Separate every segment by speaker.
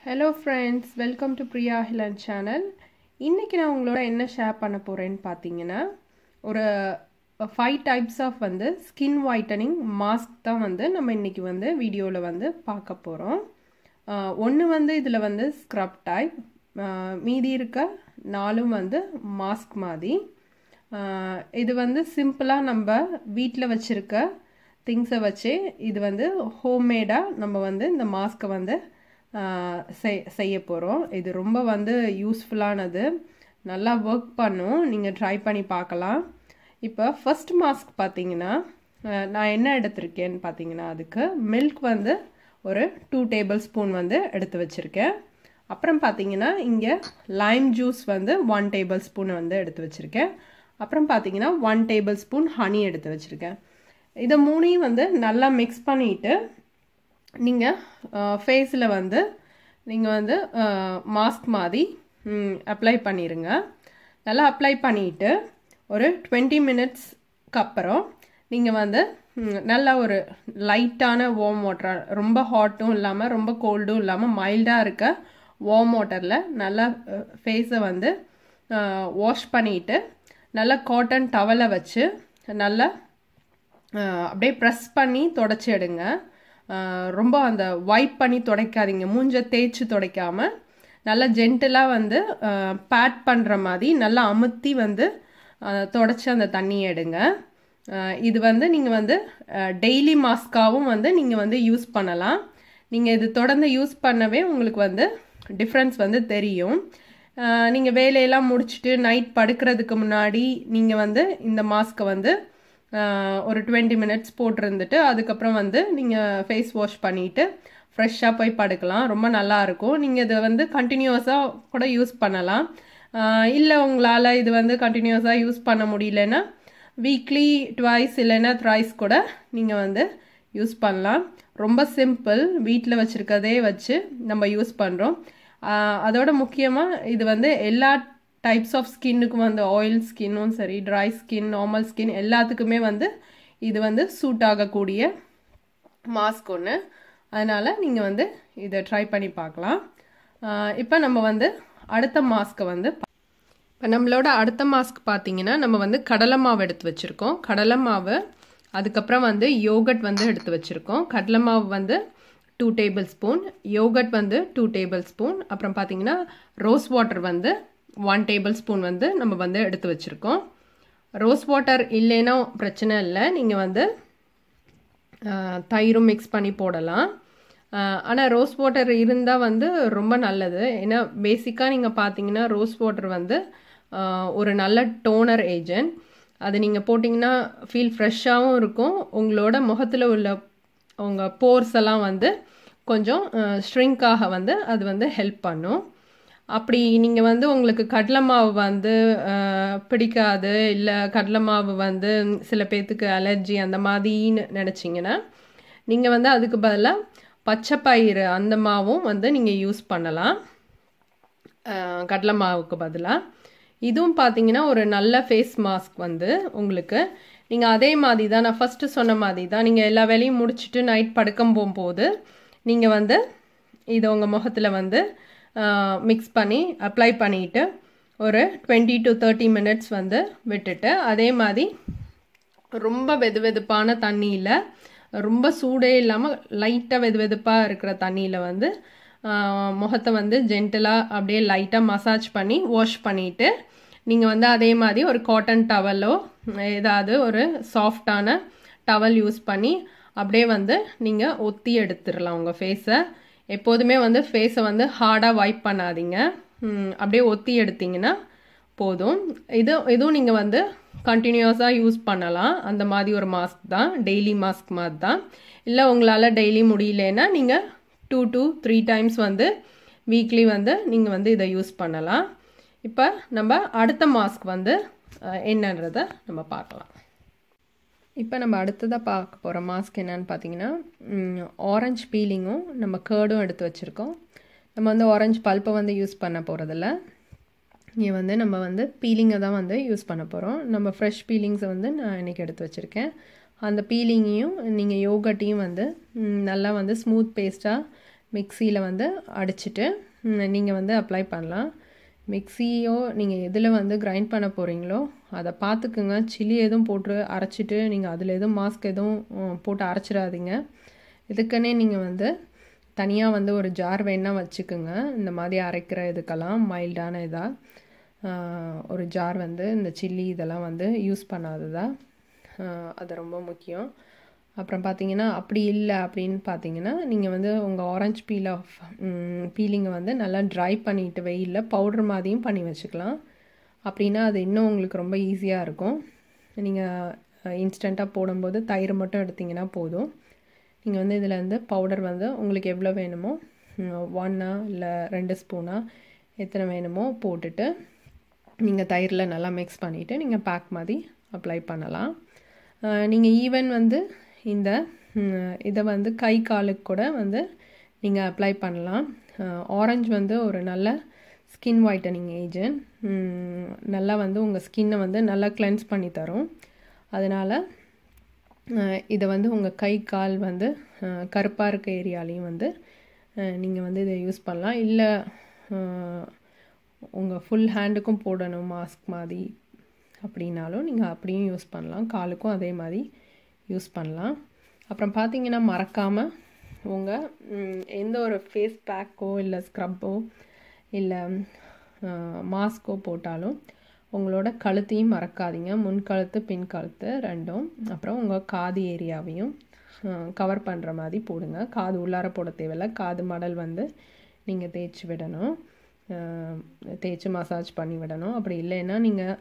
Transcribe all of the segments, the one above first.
Speaker 1: Hello friends, welcome to Priya Hilan channel. இன்னைக்கு நான் உங்களோட என்ன ஷேர் பண்ண போறேன்னு பாத்தீங்கன்னா ஒரு 5 types of வந்து skin whitening mask தான் வந்து நம்ம இன்னைக்கு வந்து வீடியோல வந்து பார்க்க போறோம். ஒன்னு வந்து இதுல வந்து scrub type, மீதி இருக்க நாலும் வந்து mask மாதிரி. இது வந்து சிம்பிளா நம்ம வீட்ல வச்சிருக்க things வச்சே இது வந்து ஹோம்மேடா நம்ம வந்து இந்த மாஸ்கை வந்து செய்ய போறோம். இது ரொம்ப வந்து யூஸ்ஃபுல்லானது, நல்லா வர்க் பண்ணும், நீங்க ட்ரை பண்ணி பார்க்கலாம். இப்போ ஃபர்ஸ்ட் மாஸ்க் பாத்தீங்கன்னா நான் என்ன எடுத்துர்க்கேன்னு பாத்தீங்கன்னா அதுக்கு மில்க் வந்து ஒரு 2 டேபிள்ஸ்பூன் வந்து எடுத்து வச்சிருக்கேன். அப்புறம் பாத்தீங்கன்னா இங்க லைம் ஜூஸ் வந்து 1 டேபிள்ஸ்பூன் வந்து எடுத்து வச்சிருக்கேன். அப்புறம் பாத்தீங்கன்னா 1 டேபிள்ஸ்பூன் ஹனி எடுத்து வச்சிருக்கேன். இத மூணையும் வந்து நல்லா mix பண்ணிட்டு நீங்க ஃபேஸ்ல வந்து நீங்க வந்து மாஸ்க் மாதிரி அப்ளை பண்ணிருங்க. நல்லா அப்ளை பண்ணிட்டு ஒரு 20 மினிட்ஸ்க்கு அப்புறம் நீங்க வந்து நல்ல ஒரு லைட்டான வார்ம் வாட்டர், ரொம்ப ஹாட்டும் இல்லாம ரொம்ப கோல்டும் இல்லாம மைல்டா இருக்க வார்ம் வாட்டர்ல நல்லா ஃபேஸை வந்து வாஷ் பண்ணிட்டு நல்லா காட்டன் டவலை வச்சு நல்லா அப்படியே ப்ரெஸ் பண்ணி தொடச்சி எடுங்க. ரொம்ப அந்த வைப் பண்ணி துடைக்காதீங்க, மூஞ்ச தேய்ச்சி துடைக்காம நல்லா ஜென்டலாக வந்து பேட் பண்ணுற மாதிரி நல்லா அமுத்தி வந்து தொடச்சி அந்த தண்ணியை எடுங்க. இது வந்து நீங்கள் வந்து டெய்லி மாஸ்காவும் வந்து நீங்கள் வந்து யூஸ் பண்ணலாம். நீங்கள் இது தொடர்ந்து யூஸ் பண்ணவே உங்களுக்கு வந்து டிஃப்ரென்ஸ் வந்து தெரியும். நீங்கள் வேலையெல்லாம் முடிச்சுட்டு நைட் படுக்கிறதுக்கு முன்னாடி நீங்கள் வந்து இந்த மாஸ்கை வந்து ஒரு 20 மினிட்ஸ் போட்டிருந்துட்டு அதுக்கப்புறம் வந்து நீங்கள் ஃபேஸ் வாஷ் பண்ணிவிட்டு ஃப்ரெஷ்ஷாக போய் படுக்கலாம். ரொம்ப நல்லாயிருக்கும். நீங்கள் இதை வந்து கண்டினியூஸாக கூட யூஸ் பண்ணலாம். இல்லை உங்களால் இது வந்து கண்டினியூஸாக யூஸ் பண்ண முடியலன்னா வீக்லி ட்வைஸ் இல்லைன்னா த்ரைஸ் கூட நீங்கள் வந்து யூஸ் பண்ணலாம். ரொம்ப சிம்பிள், வீட்டில் வச்சுருக்கதே வச்சு நம்ம யூஸ் பண்ணுறோம். அதோட முக்கியமாக இது வந்து எல்லா டைப்ஸ் ஆஃப் ஸ்கின்னுக்கும் வந்து ஆயில் ஸ்கின்னும் சரி, ட்ரை ஸ்கின், நார்மல் ஸ்கின் எல்லாத்துக்குமே வந்து இது வந்து சூட் ஆகக்கூடிய மாஸ்க் ஒன்று. அதனால் நீங்கள் வந்து இதை ட்ரை பண்ணி பார்க்கலாம். இப்போ நம்ம வந்து அடுத்த மாஸ்க்கை வந்து இப்போ நம்மளோட அடுத்த மாஸ்க் பார்த்தீங்கன்னா நம்ம வந்து கடலை மாவு எடுத்து வச்சுருக்கோம். கடலை மாவு, அதுக்கப்புறம் வந்து யோகட் வந்து எடுத்து வச்சுருக்கோம். கடலை மாவு வந்து 2 டேபிள்ஸ்பூன், யோகட் வந்து 2 டேபிள்ஸ்பூன், அப்புறம் பார்த்தீங்கன்னா ரோஸ் வாட்டர் வந்து 1 டேபிள்ஸ்பூன் வந்து நம்ம வந்து எடுத்து வச்சுருக்கோம். ரோஸ் வாட்டர் இல்லைன்னா பிரச்சனை இல்லை, நீங்கள் வந்து தயிரும் மிக்ஸ் பண்ணி போடலாம். ஆனால் ரோஸ் வாட்டர் இருந்தால் வந்து ரொம்ப நல்லது. ஏன்னா பேசிக்காக நீங்கள் பார்த்தீங்கன்னா ரோஸ் வாட்டர் வந்து ஒரு நல்ல டோனர் ஏஜென்ட். அது நீங்கள் போட்டிங்கன்னா ஃபீல் ஃப்ரெஷ்ஷாகவும் இருக்கும். உங்களோட முகத்தில் உள்ள உங்கள் போர்ஸ் எல்லாம் வந்து கொஞ்சம் ஷ்ரிங்காக வந்து அது வந்து ஹெல்ப் பண்ணும். அப்படி நீங்கள் வந்து உங்களுக்கு கடலை மாவு வந்து பிடிக்காது, இல்லை கடலை மாவு வந்து சில பேர்த்துக்கு அலர்ஜி அந்த மாதிரின்னு நினச்சிங்கன்னா நீங்கள் வந்து அதுக்கு பதிலாக பச்சை பயிறு அந்த மாவும் வந்து நீங்கள் யூஸ் பண்ணலாம் கடலை மாவுக்கு பதிலாக. இதுவும் பார்த்தீங்கன்னா ஒரு நல்ல ஃபேஸ் மாஸ்க் வந்து உங்களுக்கு. நீங்கள் அதே மாதிரி தான், நான் ஃபஸ்ட்டு சொன்ன மாதிரி தான், நீங்கள் எல்லா வேலையும் முடிச்சுட்டு நைட் படுக்கம் போகும்போது நீங்கள் வந்து இதை உங்கள் முகத்தில் வந்து மிக்ஸ் பண்ணி அப்ளை பண்ணிவிட்டு ஒரு 20 to 30 மினிட்ஸ் வந்து விட்டுட்டு, அதே மாதிரி ரொம்ப வெதுவெதுப்பான தண்ணியில், ரொம்ப சூடே இல்லாமல் லைட்டாக வெதுவெதுப்பாக இருக்கிற தண்ணியில் வந்து முகத்தை வந்து ஜென்டலாக அப்படியே லைட்டாக மசாஜ் பண்ணி வாஷ் பண்ணிவிட்டு நீங்கள் வந்து அதே மாதிரி ஒரு காட்டன் டவலோ ஏதாவது ஒரு சாஃப்டான டவல் யூஸ் பண்ணி அப்படியே வந்து நீங்கள் ஒத்தி எடுத்துடலாம் உங்கள் ஃபேஸை. எப்போதுமே வந்து ஃபேஸை வந்து ஹார்டாக வைப் பண்ணாதீங்க, அப்படியே ஒத்தி எடுத்தீங்கன்னா போதும். இதுவும் நீங்கள் வந்து கண்டினியூஸாக யூஸ் பண்ணலாம். அந்த மாதிரி ஒரு மாஸ்க் தான், டெய்லி மாஸ்க் மாதிரி தான். இல்லை உங்களால் டெய்லி முடியலன்னா நீங்கள் 2 to 3 டைம்ஸ் வந்து வீக்லி வந்து நீங்கள் வந்து இதை யூஸ் பண்ணலாம். இப்போ நம்ம அடுத்த மாஸ்க் வந்து என்னன்றதை நம்ம பார்க்கலாம். இப்போ நம்ம அடுத்ததாக பார்க்க போகிற மாஸ்க் என்னன்னு பார்த்தீங்கன்னா ஆரஞ்சு பீலிங்கும் நம்ம கேர்டும் எடுத்து வச்சுருக்கோம். நம்ம வந்து ஆரஞ்சு பல்ப்பை வந்து யூஸ் பண்ண போகிறதில்ல, இங்கே வந்து நம்ம வந்து பீலிங்கை தான் வந்து யூஸ் பண்ண போகிறோம். நம்ம ஃப்ரெஷ் பீலிங்ஸை வந்து நான் இன்றைக்கி எடுத்து வச்சுருக்கேன். அந்த பீலிங்கையும் நீங்கள் யோகட்டையும் வந்து நல்லா வந்து ஸ்மூத் பேஸ்ட்டாக மிக்சியில் வந்து அடிச்சுட்டு நீங்கள் வந்து அப்ளை பண்ணலாம். மிக்சியோ நீங்கள் எதில் வந்து கிரைண்ட் பண்ண போகிறீங்களோ அதை பார்த்துக்குங்க. சில்லி எதுவும் போட்டு அரைச்சிட்டு நீங்கள் அதில் எதுவும் மாஸ்க் எதுவும் போட்டு அரைச்சிடாதீங்க. இதுக்குன்னே நீங்கள் வந்து தனியாக வந்து ஒரு ஜார் வேணால் வச்சுக்குங்க. இந்த மாதிரி அரைக்கிற இதுக்கெல்லாம் மைல்டான இதாக ஒரு ஜார் வந்து இந்த சில்லி இதெல்லாம் வந்து யூஸ் பண்ணாததா, அது ரொம்ப முக்கியம். அப்புறம் பார்த்தீங்கன்னா அப்படி இல்லை அப்படின்னு பார்த்தீங்கன்னா நீங்கள் வந்து உங்கள் ஆரஞ்ச் பீலிங்கை வந்து நல்லா ட்ரை பண்ணிவிட்டு வெயிலில் பவுடர் மாதிரியும் பண்ணி வச்சுக்கலாம். அப்படின்னா அது இன்னும் உங்களுக்கு ரொம்ப ஈஸியாக இருக்கும். நீங்கள் இன்ஸ்டண்ட்டாக போடும்போது தயிர் மட்டும் எடுத்திங்கன்னா போதும். நீங்கள் வந்து இதில் வந்து பவுடர் வந்து உங்களுக்கு எவ்வளோ வேணுமோ 1 இல்லை 2 ஸ்பூனா எத்தனை வேணுமோ போட்டுட்டு நீங்கள் தயிரில் நல்லா மிக்ஸ் பண்ணிவிட்டு நீங்கள் பேக் மாதிரி அப்ளை பண்ணலாம். நீங்கள் ஈவன் வந்து இந்த இதை வந்து கை காலுக்கு கூட வந்து நீங்கள் அப்ளை பண்ணலாம். ஆரஞ்சு வந்து ஒரு நல்ல ஸ்கின் ஒயிட்டனிங் ஏஜென்ட், நல்லா வந்து உங்கள் ஸ்கின்னை வந்து நல்லா கிளென்ஸ் பண்ணி தரும். அதனால் இதை வந்து உங்கள் கை கால் வந்து கருப்பாக இருக்க ஏரியாலையும் வந்து நீங்கள் வந்து இதை யூஸ் பண்ணலாம். இல்லை உங்கள் ஃபுல் ஹேண்டுக்கும் போடணும் மாஸ்க் மாதிரி அப்படின்னாலும் நீங்கள் அப்படியும் யூஸ் பண்ணலாம். காலுக்கும் அதே மாதிரி யூஸ் பண்ணலாம். அப்புறம் பார்த்தீங்கன்னா மறக்காமல் உங்கள் எந்த ஒரு ஃபேஸ் பேக்கோ இல்லை ஸ்க்ரப்போ இல்லை மாஸ்கோ போட்டாலும் உங்களோட கழுத்தையும் மறக்காதீங்க. முன்கழுத்து பின்கழுத்து ரெண்டும், அப்புறம் உங்கள் காது ஏரியாவையும் கவர் பண்ணுற மாதிரி போடுங்க. காது உள்ளார போட தேவையில்லை. காது மடல் வந்து நீங்கள் தேய்ச்சி விடணும், தேய்ச்சி மசாஜ் பண்ணி விடணும். அப்படி இல்லைன்னா நீங்கள்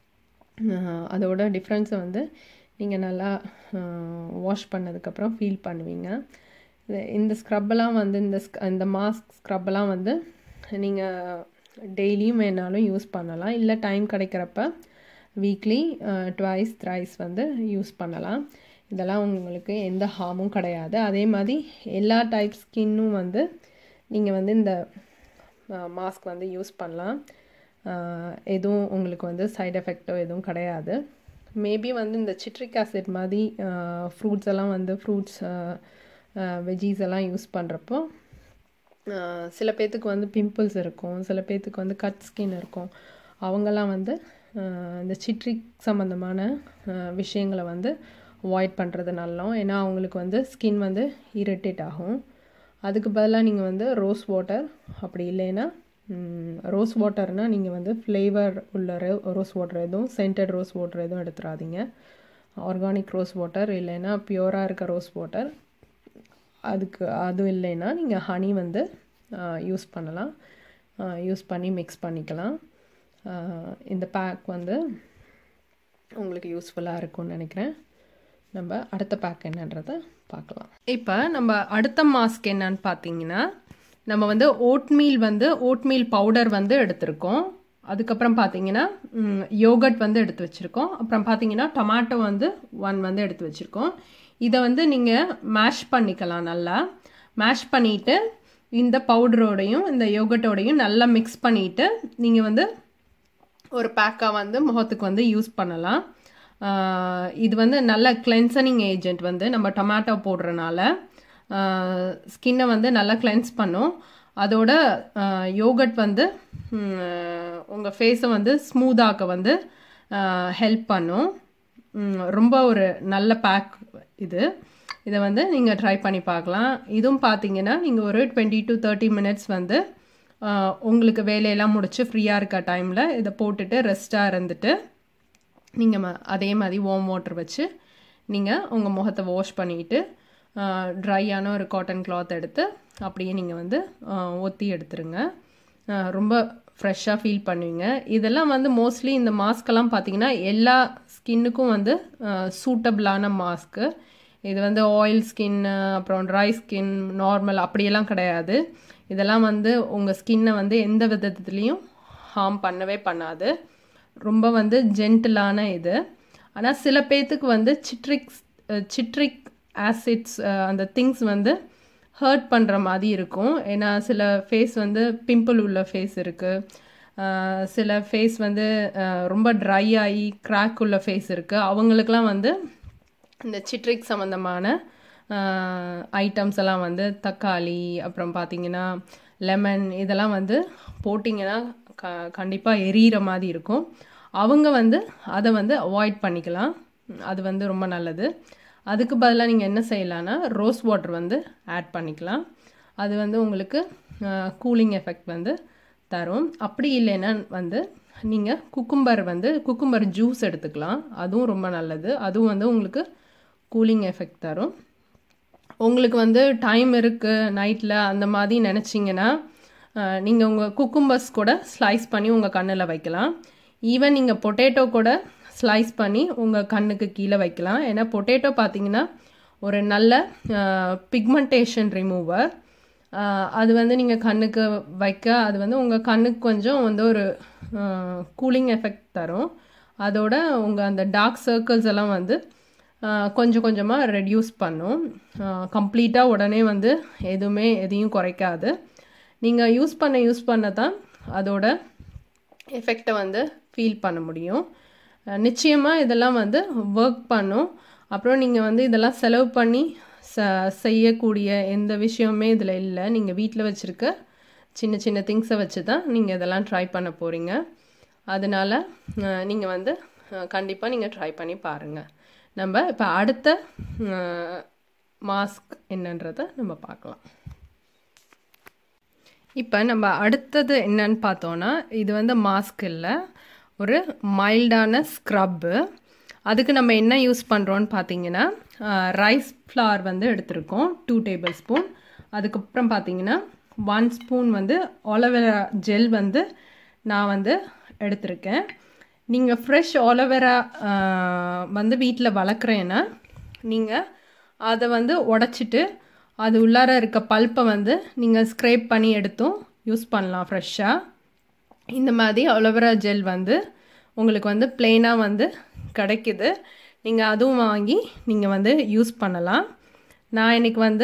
Speaker 1: அதோட டிஃப்ரென்ஸை வந்து நீங்கள் நல்லா வாஷ் பண்ணதுக்கப்புறம் ஃபீல் பண்ணுவீங்க. இந்த ஸ்க்ரப்பெல்லாம் வந்து இந்த மாஸ்க் ஸ்க்ரப்பெல்லாம் வந்து நீங்கள் டெய்லியும் வேணாலும் யூஸ் பண்ணலாம். இல்லை டைம் கிடைக்கிறப்ப வீக்லி 2 3 வந்து யூஸ் பண்ணலாம். இதெல்லாம் உங்களுக்கு எந்த ஹார்மும் கிடையாது. அதே மாதிரி எல்லா டைப் ஸ்கின்னும் வந்து நீங்கள் வந்து இந்த மாஸ்க் வந்து யூஸ் பண்ணலாம். எதுவும் உங்களுக்கு வந்து சைடு எஃபெக்டோ எதுவும் கிடையாது. மேபி வந்து இந்த சிட்ரிக் ஆசிட் மாதிரி ஃப்ரூட்ஸ் எல்லாம் வந்து வெஜ்ஜீஸ் எல்லாம் யூஸ் பண்ணுறப்போ சில பேர்த்துக்கு வந்து பிம்பிள்ஸ் இருக்கும், சில பேர்த்துக்கு வந்து கட் ஸ்கின் இருக்கும். அவங்கெல்லாம் வந்து இந்த சிட்ரிக் சம்மந்தமான விஷயங்களை வந்து அவாய்ட் பண்ணுறது நல்லோம். ஏன்னா அவங்களுக்கு வந்து ஸ்கின் வந்து இரிட்டேட் ஆகும். அதுக்கு பதிலாக நீங்கள் வந்து ரோஸ் வாட்டர், அப்படி இல்லைன்னா ரோஸ் வாட்டர்னால் நீங்கள் வந்து ஃப்ளேவர் உள்ள ரோஸ் வாட்டர் எதுவும் சென்டட் ரோஸ் வாட்டர் எதுவும் எடுத்துடாதீங்க. ஆர்கானிக் ரோஸ் வாட்டர் இல்லைன்னா பியூராக இருக்க ரோஸ் வாட்டர், அதுவும் இல்லைன்னா நீங்கள் ஹனி வந்து யூஸ் பண்ணலாம். யூஸ் பண்ணி மிக்ஸ் பண்ணிக்கலாம். இந்த பேக் வந்து உங்களுக்கு யூஸ்ஃபுல்லாக இருக்கும்னு நினைக்கிறேன். நம்ம அடுத்த பேக் என்னன்றதை பார்க்கலாம். இப்போ நம்ம அடுத்த மாஸ்க் என்னன்னு பார்த்தீங்கன்னா, நம்ம வந்து ஓட்மீல் பவுடர் வந்து எடுத்திருக்கோம். அதுக்கப்புறம் பார்த்தீங்கன்னா யோகட் வந்து எடுத்து வச்சுருக்கோம். அப்புறம் பார்த்தீங்கன்னா டொமேட்டோ வந்து 1 வந்து எடுத்து வச்சுருக்கோம். இதை வந்து நீங்கள் மேஷ் பண்ணிக்கலாம். நல்லா மேஷ் பண்ணிவிட்டு இந்த பவுடரோடையும் இந்த யோகட்டோடையும் நல்லா மிக்ஸ் பண்ணிவிட்டு நீங்கள் வந்து ஒரு பேக்காக வந்து முகத்துக்கு வந்து யூஸ் பண்ணலாம். இது வந்து நல்ல கிளென்சனிங் ஏஜென்ட் வந்து நம்ம டொமேட்டோ போடுறனால ஸ்கின்னை வந்து நல்லா கிளென்ஸ் பண்ணும். அதோட யோகட் வந்து உங்கள் ஃபேஸை வந்து ஸ்மூத்தாக்க வந்து ஹெல்ப் பண்ணும். ரொம்ப ஒரு நல்ல பேக் இது. இதை வந்து நீங்கள் ட்ரை பண்ணி பார்க்கலாம். இதுவும் பார்த்தீங்கன்னா நீங்கள் ஒரு 20 to 30 minutes வந்து உங்களுக்கு வேலையெல்லாம் முடிச்சு ஃப்ரீயாக இருக்க டைமில் இதை போட்டுட்டு ரெஸ்ட்டாக இருந்துட்டு நீங்கள் அதே மாதிரி வார்ம் வாட்டர் வச்சு நீங்கள் உங்கள் முகத்தை வாஷ் பண்ணிவிட்டு ட்ரையான ஒரு காட்டன் கிளாத் எடுத்து அப்படியே நீங்கள் வந்து ஒத்தி எடுத்துருங்க. ரொம்ப ஃப்ரெஷ்ஷாக ஃபீல் பண்ணுவீங்க. இதெல்லாம் வந்து மோஸ்ட்லி இந்த மாஸ்கெல்லாம் பார்த்தீங்கன்னா எல்லா ஸ்கின்னுக்கும் வந்து சூட்டபிளான மாஸ்க்கு. இது வந்து ஆயில் ஸ்கின், அப்புறம் ட்ரை ஸ்கின், நார்மல் அப்படியெல்லாம் கிடையாது. இதெல்லாம் வந்து உங்கள் ஸ்கின்னை வந்து எந்த விதத்துலேயும் ஹார்ம் பண்ணவே பண்ணாது. ரொம்ப வந்து ஜென்டிலான இது. ஆனால் சில பேர்த்துக்கு வந்து சிட்ரிக் ஆசிட்ஸ் அந்த திங்ஸ் வந்து ஹர்ட் பண்ணுற மாதிரி இருக்கும். ஏன்னா சில ஃபேஸ் வந்து பிம்பிள் உள்ள ஃபேஸ் இருக்குது, சில ஃபேஸ் வந்து ரொம்ப ட்ரை ஆகி கிராக் உள்ள ஃபேஸ் இருக்குது. அவங்களுக்கெல்லாம் வந்து இந்த சிட்ரிக் சம்மந்தமான ஐட்டம்ஸ் எல்லாம் வந்து தக்காளி அப்புறம் பார்த்தீங்கன்னா லெமன் இதெல்லாம் வந்து போட்டிங்கன்னா கண்டிப்பாக எரியிற மாதிரி இருக்கும். அவங்க வந்து அதை வந்து அவாய்ட் பண்ணிக்கலாம். அது வந்து ரொம்ப நல்லது. அதுக்கு பதிலாக நீங்கள் என்ன செய்யலான்னா ரோஸ் வாட்டர் வந்து ஆட் பண்ணிக்கலாம். அது வந்து உங்களுக்கு கூலிங் எஃபெக்ட் வந்து தரும். அப்படி இல்லைன்னா வந்து நீங்கள் குக்கும்பர் ஜூஸ் எடுத்துக்கலாம். அதுவும் ரொம்ப நல்லது. அதுவும் வந்து உங்களுக்கு கூலிங் எஃபெக்ட் தரும். உங்களுக்கு வந்து டைம் இருக்குது நைட்டில் அந்த மாதிரி நினச்சிங்கன்னா நீங்கள் உங்கள் குக்கும்பர்ஸ் கூட ஸ்லைஸ் பண்ணி உங்கள் கண்ணில் வைக்கலாம். ஈவன் நீங்கள் பொட்டேட்டோ கூட ஸ்லைஸ் பண்ணி உங்கள் கண்ணுக்கு கீழே வைக்கலாம். ஏன்னா பொட்டேட்டோ பார்த்தீங்கன்னா ஒரு நல்ல பிக்மெண்டேஷன் ரிமூவர். அது வந்து நீங்கள் கண்ணுக்கு வைக்க அது வந்து உங்கள் கண்ணுக்கு கொஞ்சம் வந்து ஒரு கூலிங் எஃபெக்ட் தரும். அதோட உங்கள் அந்த டார்க் சர்க்கிள்ஸ் எல்லாம் வந்து கொஞ்சம் கொஞ்சமாக ரெடியூஸ் பண்ணும். கம்ப்ளீட்டாக உடனே வந்து எதையும் குறைக்காது. நீங்கள் யூஸ் பண்ண தான் அதோட எஃபெக்டை வந்து ஃபீல் பண்ண முடியும். நிச்சயமாக இதெல்லாம் வந்து ஒர்க் பண்ணும். அப்புறம் நீங்கள் வந்து இதெல்லாம் செலவு பண்ணி செய்யக்கூடிய எந்த விஷயமே இதில் இல்லை. நீங்கள் வீட்டில் வச்சுருக்க சின்ன சின்ன திங்ஸை வச்சு தான் நீங்கள் இதெல்லாம் ட்ரை பண்ண போகிறீங்க. அதனால் நீங்கள் வந்து கண்டிப்பாக நீங்கள் ட்ரை பண்ணி பாருங்கள். நம்ம இப்போ அடுத்த மாஸ்க் என்னன்றதை நம்ம பார்க்கலாம். இப்போ நம்ம அடுத்தது என்னன்னு பார்த்தோன்னா இது வந்து மாஸ்க் இல்லை, ஒரு மைல்டான ஸ்க்ரப்பு. அதுக்கு நம்ம என்ன யூஸ் பண்ணுறோன்னு பார்த்தீங்கன்னா ரைஸ் ஃப்ளார் வந்து எடுத்திருக்கோம் 2 டேபிள் ஸ்பூன். அதுக்கப்புறம் பார்த்தீங்கன்னா 1 ஸ்பூன் வந்து ஆலோவேரா ஜெல் வந்து நான் வந்து எடுத்திருக்கேன். நீங்கள் ஃப்ரெஷ் ஆலோவேரா வந்து வீட்டில் வளர்க்குறேன்னா நீங்கள் அதை வந்து உடச்சிட்டு அது உள்ளார இருக்க பல்ப்பை வந்து நீங்கள் ஸ்க்ரேப் பண்ணி எடுத்தும் யூஸ் பண்ணலாம் ஃப்ரெஷ்ஷாக. இந்த மாதிரி ஆலோவேரா ஜெல் வந்து உங்களுக்கு வந்து ப்ளெயினாக வந்து கிடைக்குது. நீங்கள் அதுவும் வாங்கி நீங்கள் வந்து யூஸ் பண்ணலாம். நான் இன்றைக்கி வந்து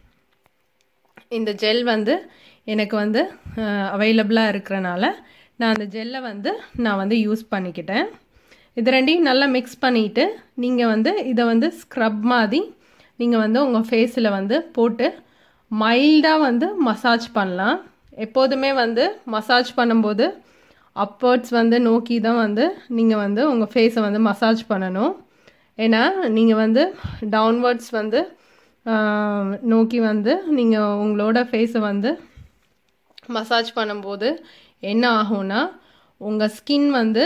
Speaker 1: இந்த ஜெல் வந்து எனக்கு வந்து அவைலபிளாக இருக்கிறனால நான் அந்த ஜெல்லை வந்து நான் வந்து யூஸ் பண்ணிக்கிட்டேன். இது ரெண்டையும் நல்லா மிக்ஸ் பண்ணிவிட்டு நீங்கள் வந்து இதை வந்து ஸ்க்ரப் மாதிரி நீங்கள் வந்து உங்கள் ஃபேஸில் வந்து போட்டு மைல்டாக வந்து மசாஜ் பண்ணலாம். எப்போதுமே வந்து மசாஜ் பண்ணும்போது அப்வர்ட்ஸ் வந்து நோக்கி தான் வந்து நீங்கள் வந்து உங்கள் ஃபேஸை வந்து மசாஜ் பண்ணணும். ஏன்னா நீங்கள் வந்து டவுன்வர்ட்ஸ் வந்து நோக்கி வந்து நீங்கள் உங்களோட ஃபேஸை வந்து மசாஜ் பண்ணும்போது என்ன ஆகும்னா உங்கள் ஸ்கின் வந்து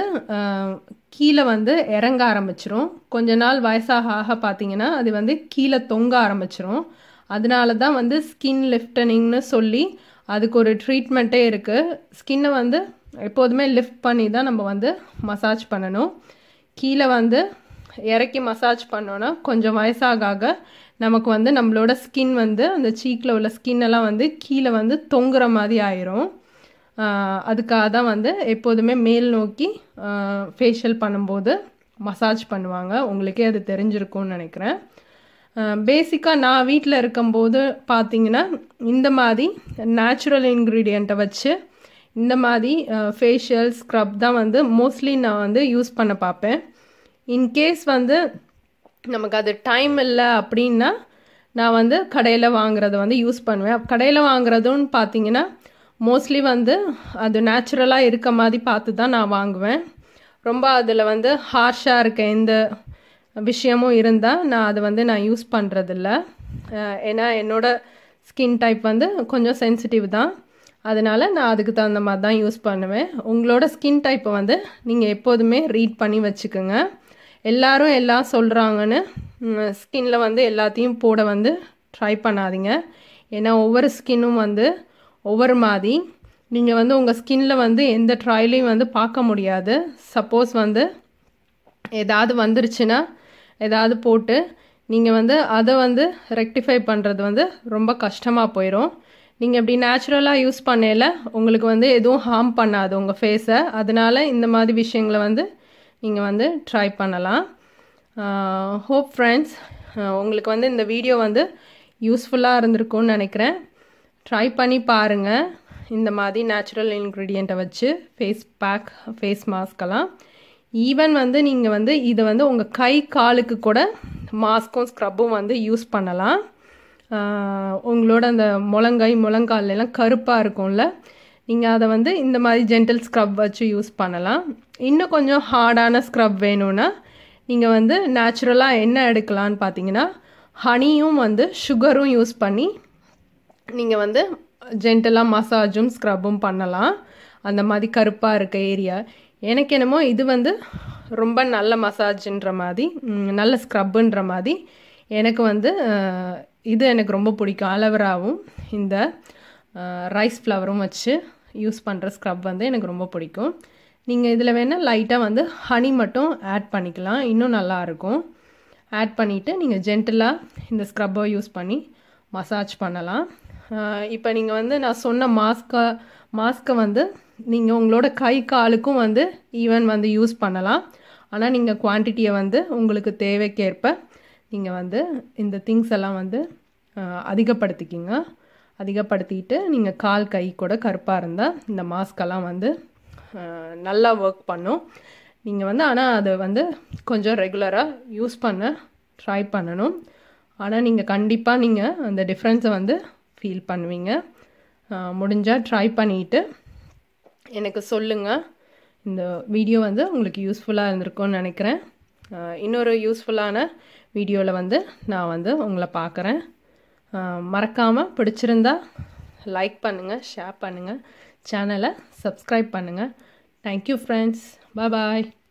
Speaker 1: கீழே வந்து இறங்க ஆரம்பிச்சிரும். கொஞ்ச நாள் வயசாக ஆக பார்த்தீங்கன்னா அது வந்து கீழே தொங்க ஆரம்பிச்சிரும். அதனால தான் வந்து ஸ்கின் லிஃப்டனிங்னு சொல்லி அதுக்கு ஒரு ட்ரீட்மெண்ட்டே இருக்குது. ஸ்கின்னை வந்து எப்போதுமே லிஃப்ட் பண்ணி தான் நம்ம வந்து மசாஜ் பண்ணணும். கீழே வந்து இறக்கி மசாஜ் பண்ணோன்னா கொஞ்சம் வயசாக நமக்கு வந்து நம்மளோட ஸ்கின் வந்து அந்த சீக்கில் உள்ள ஸ்கின்னெல்லாம் வந்து கீழே வந்து தொங்குற மாதிரி ஆயிரும். அதுக்காக தான் வந்து எப்போதுமே மேல் நோக்கி ஃபேஷியல் பண்ணும்போது மசாஜ் பண்ணுவாங்க. உங்களுக்கே அது தெரிஞ்சிருக்கும்னு நினைக்கிறேன். பேசிக்காக நான் வீட்டில் இருக்கும்போது பார்த்தீங்கன்னா இந்த மாதிரி நேச்சுரல் இன்க்ரீடியண்ட்டை வச்சு இந்த மாதிரி ஃபேஷியல் ஸ்க்ரப் தான் வந்து மோஸ்ட்லி நான் வந்து யூஸ் பண்ண பார்ப்பேன். இன்கேஸ் வந்து நமக்கு அது டைம் இல்லை அப்படின்னா நான் வந்து கடையில் வாங்குறத வந்து யூஸ் பண்ணுவேன். கடையில் வாங்குறதுன்னு பார்த்தீங்கன்னா மோஸ்ட்லி வந்து அது நேச்சுரலாக இருக்க மாதிரி பார்த்து தான் நான் வாங்குவேன். ரொம்ப அதில் வந்து ஹார்ஷாக இருக்க எந்த விஷயமும் இருந்தால் நான் அதை வந்து நான் யூஸ் பண்ணுறதில்ல. ஏன்னா என்னோடய ஸ்கின் டைப் வந்து கொஞ்சம் சென்சிட்டிவ் தான். அதனால் நான் அதுக்கு தகுந்த மாதிரி தான் யூஸ் பண்ணுவேன். உங்களோட ஸ்கின் டைப்பை வந்து நீங்கள் எப்போதுமே ரீட் பண்ணி வச்சுக்கோங்க. எல்லாரும் எல்லாம் சொல்கிறாங்கன்னு ஸ்கின்ல வந்து எல்லாத்தையும் போட வந்து ட்ரை பண்ணாதீங்க. ஏன்னா ஒவ்வொரு ஸ்கின்னும் வந்து ஒவ்வொரு மாதிரி. நீங்கள் வந்து உங்கள் ஸ்கின்ல வந்து எந்த ட்ரையலையும் வந்து பார்க்க முடியாது. சப்போஸ் வந்து ஏதாவது வந்துருச்சுன்னா ஏதாவது போட்டு நீங்கள் வந்து அதை வந்து ரெக்டிஃபை பண்ணுறது வந்து ரொம்ப கஷ்டமாக போயிடும். நீங்கள் இப்படி நேச்சுரலாக யூஸ் பண்ணல உங்களுக்கு வந்து எதுவும் ஹார்ம் பண்ணாது உங்கள் ஃபேஸை. அதனால் இந்த மாதிரி விஷயங்களை வந்து நீங்கள் வந்து ட்ரை பண்ணலாம். ஹோப் ஃப்ரெண்ட்ஸ் உங்களுக்கு வந்து இந்த வீடியோ வந்து யூஸ்ஃபுல்லாக இருந்திருக்கும்னு நினைக்கிறேன். ட்ரை பண்ணி பாருங்கள். இந்த மாதிரி நேச்சுரல் இன்க்ரீடியண்ட்டை வச்சு ஃபேஸ் பேக் ஃபேஸ் மாஸ்கெல்லாம் ஈவன் வந்து நீங்கள் வந்து இதை வந்து உங்கள் கை காலுக்கு கூட மாஸ்க்கும் ஸ்க்ரப்பும் வந்து யூஸ் பண்ணலாம். உங்களோட அந்த முழங்கால்லாம் கருப்பாக இருக்கும்ல, நீங்கள் அதை வந்து இந்த மாதிரி ஜென்டில் ஸ்க்ரப் வச்சு யூஸ் பண்ணலாம். இன்னும் கொஞ்சம் ஹார்டான ஸ்க்ரப் வேணும்னா நீங்கள் வந்து நேச்சுரலாக என்ன எடுக்கலான்னு பார்த்தீங்கன்னா, ஹனியும் வந்து சுகரும் யூஸ் பண்ணி நீங்கள் வந்து ஜென்டலாக மசாஜும் ஸ்க்ரப்பும் பண்ணலாம். அந்த மாதிரி கருப்பாக இருக்க ஏரியா. எனக்கு என்னமோ இது வந்து ரொம்ப நல்ல மசாஜ்ன்ற மாதிரி, நல்ல ஸ்க்ரப்புன்ற மாதிரி எனக்கு வந்து இது எனக்கு ரொம்ப பிடிக்கும். அலோவேராவும் இந்த ரைஸ் ஃப்ளவரும் வச்சு யூஸ் பண்ணுற ஸ்க்ரப் வந்து எனக்கு ரொம்ப பிடிக்கும். நீங்கள் இதில் வேணால் லைட்டாக வந்து ஹனி மட்டும் ஆட் பண்ணிக்கலாம், இன்னும் நல்லாயிருக்கும். ஆட் பண்ணிவிட்டு நீங்கள் ஜென்டலாக இந்த ஸ்க்ரப்பை யூஸ் பண்ணி மசாஜ் பண்ணலாம். இப்போ நீங்கள் வந்து நான் சொன்ன மாஸ்க்கை வந்து நீங்கள் உங்களோட கை காலுக்கும் வந்து ஈவன் வந்து யூஸ் பண்ணலாம். ஆனால் நீங்கள் குவான்டிட்டியை வந்து உங்களுக்கு தேவைக்கேற்ப நீங்கள் வந்து இந்த திங்ஸ் எல்லாம் வந்து அதிகப்படுத்திக்கிட்டு நீங்கள் கால் கை கூட கருப்பாக இருந்தால் இந்த மாஸ்கெல்லாம் வந்து நல்லா ஒர்க் பண்ணும். நீங்கள் வந்து ஆனால் அதை வந்து கொஞ்சம் ரெகுலராக யூஸ் பண்ண ட்ரை பண்ணணும். ஆனால் நீங்கள் கண்டிப்பாக நீங்கள் அந்த டிஃப்ரென்ஸை வந்து ஃபீல் பண்ணுவீங்க. முடிஞ்சால் ட்ரை பண்ணிவிட்டு எனக்கு சொல்லுங்கள். இந்த வீடியோ வந்து உங்களுக்கு யூஸ்ஃபுல்லாக இருந்திருக்கும்னு நினைக்கிறேன். இன்னொரு யூஸ்ஃபுல்லான வீடியோவில் வந்து நான் வந்து உங்களை பார்க்குறேன். மறக்காமல் பிடிச்சிருந்தா லைக் பண்ணுங்கள், ஷேர் பண்ணுங்கள், சேனலை சப்ஸ்கிரைப் பண்ணுங்கள். Thank you friends. பாய்.